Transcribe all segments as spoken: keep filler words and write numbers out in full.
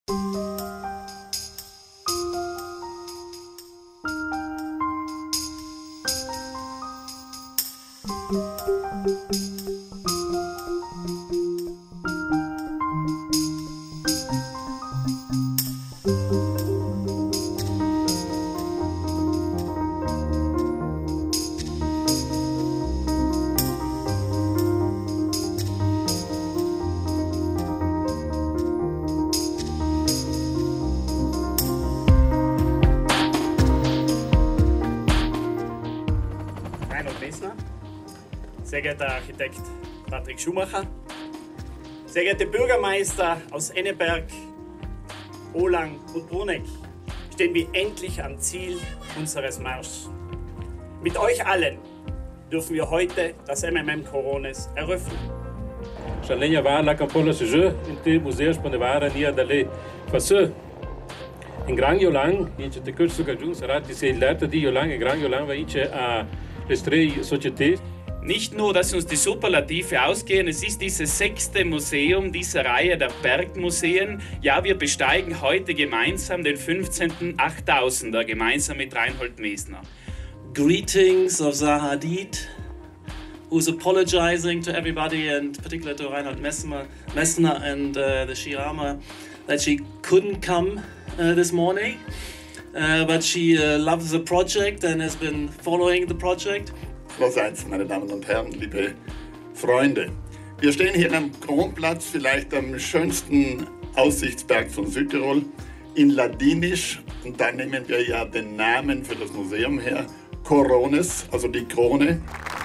Sehr geehrter Architekt Patrick Schumacher, sehr geehrte Bürgermeister aus Enneberg, Olang und Bruneck, stehen wir endlich am Ziel unseres Marschs. Mit euch allen dürfen wir heute das M M M Corones eröffnen. Šalenja vala kampola se že in te muzeje šponevara nija dale. Pa se in gran jolang, in če te kar so kažun sarati se leta di jolang, in gran jolang va inče a lestrei societe. Nicht nur, dass uns die Superlative ausgehen, es ist dieses sechste Museum dieser Reihe der Bergmuseen. Ja, wir besteigen heute gemeinsam den fünfzehnten achttausender, gemeinsam mit Reinhold Messner. Greetings of Zaha Hadid, who's apologizing to everybody and particularly to Reinhold Messner, Messner and uh, the Shirama that she couldn't come uh, this morning. Uh, but she uh, loves the project and has been following the project. Allerseits, meine Damen und Herren, liebe Freunde. Wir stehen hier am Kronplatz, vielleicht am schönsten Aussichtsberg von Südtirol, in Ladinisch. Und da nehmen wir ja den Namen für das Museum her, Corones, also die Krone.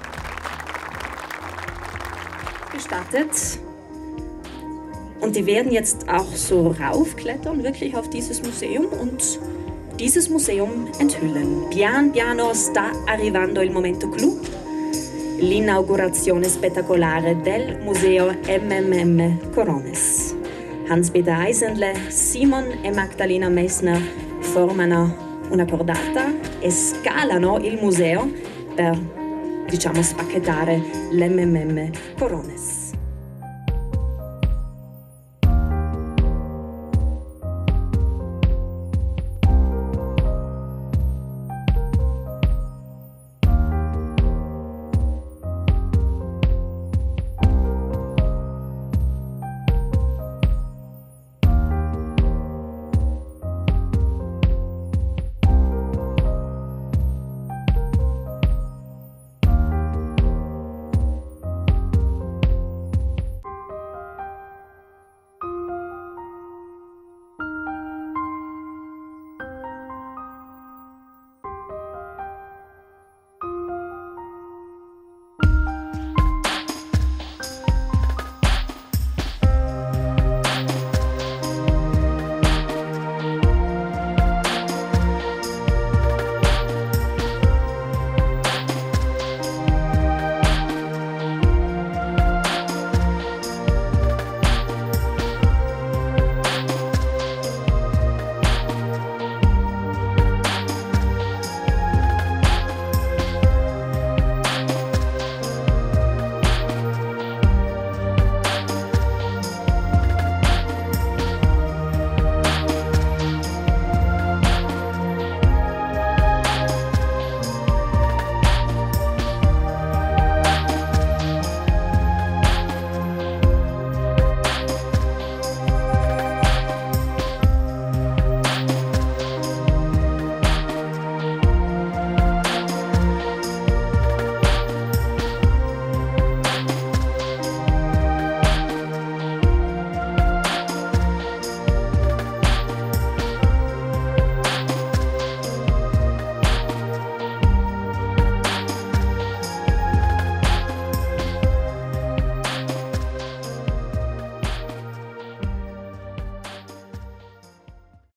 Gestattet. Und die werden jetzt auch so raufklettern, wirklich auf dieses Museum und dieses Museum enthüllen. Pian piano sta arrivando il momento clou, l'inaugurazione spettacolare del Museo M M M Corones. Hans-Peter Eisenle, Simon e Magdalena Messner formano una cordata e scalano il museo per, diciamo, spacchettare l'M M M Corones.